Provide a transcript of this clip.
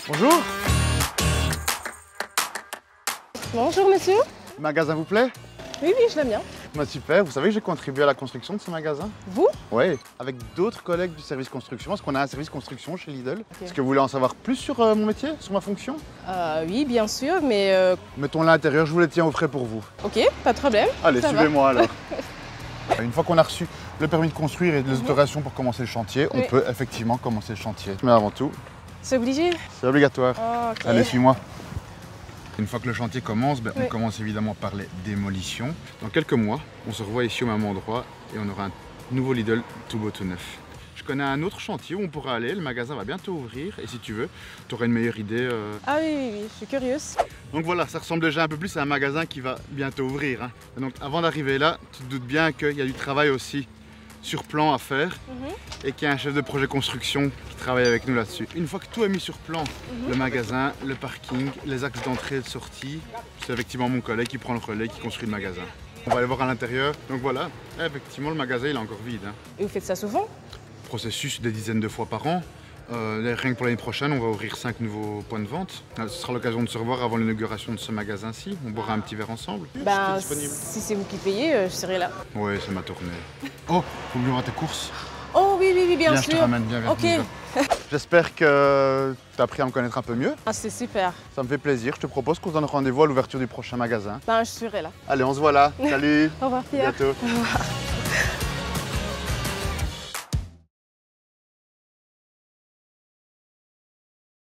Bonjour. Bonjour monsieur. Le magasin vous plaît? Oui, je l'aime bien. Bah, super, vous savez que j'ai contribué à la construction de ce magasin? Vous? Oui, avec d'autres collègues du service construction, parce qu'on a un service construction chez Lidl. Est-ce que vous voulez en savoir plus sur mon métier, sur ma fonction? Oui, bien sûr, mais... Mettons-le à l'intérieur, je vous les tiens au frais pour vous. Ok, pas de problème. Allez, Ça suivez-moi alors. Une fois qu'on a reçu le permis de construire et les autorisations pour commencer le chantier, on peut effectivement commencer le chantier. Mais avant tout, c'est obligé? c'est obligatoire. Oh, ok. Allez, suis-moi. Une fois que le chantier commence, on commence évidemment par les démolitions. Dans quelques mois, on se revoit ici au même endroit et on aura un nouveau Lidl tout beau tout neuf. Je connais un autre chantier où on pourra aller, le magasin va bientôt ouvrir et si tu veux, tu auras une meilleure idée. Ah oui, je suis curieuse. Donc voilà, ça ressemble déjà un peu plus à un magasin qui va bientôt ouvrir. Et donc avant d'arriver là, tu te doutes bien qu'il y a du travail aussi sur plan à faire et qu'il y a un chef de projet construction qui travaille avec nous là-dessus. Une fois que tout est mis sur plan, le magasin, le parking, les axes d'entrée et de sortie, c'est effectivement mon collègue qui prend le relais, qui construit le magasin. On va aller voir à l'intérieur. Donc voilà, effectivement le magasin il est encore vide. Et vous faites ça souvent? Processus des dizaines de fois par an. Rien que pour l'année prochaine, on va ouvrir 5 nouveaux points de vente. Ce sera l'occasion de se revoir avant l'inauguration de ce magasin-ci. On boira un petit verre ensemble. Ben, si c'est vous qui payez, je serai là. Oui, c'est ma tournée. Oh, faut me voir tes courses. Oh oui, bien sûr. Je te ramène bien vers Ok. J'espère que tu as appris à me connaître un peu mieux. Ah, c'est super. Ça me fait plaisir. Je te propose qu'on se donne rendez-vous à l'ouverture du prochain magasin. Ben, je serai là. Allez, on se voit là. Salut. Au revoir Pierre. À bientôt. Au revoir.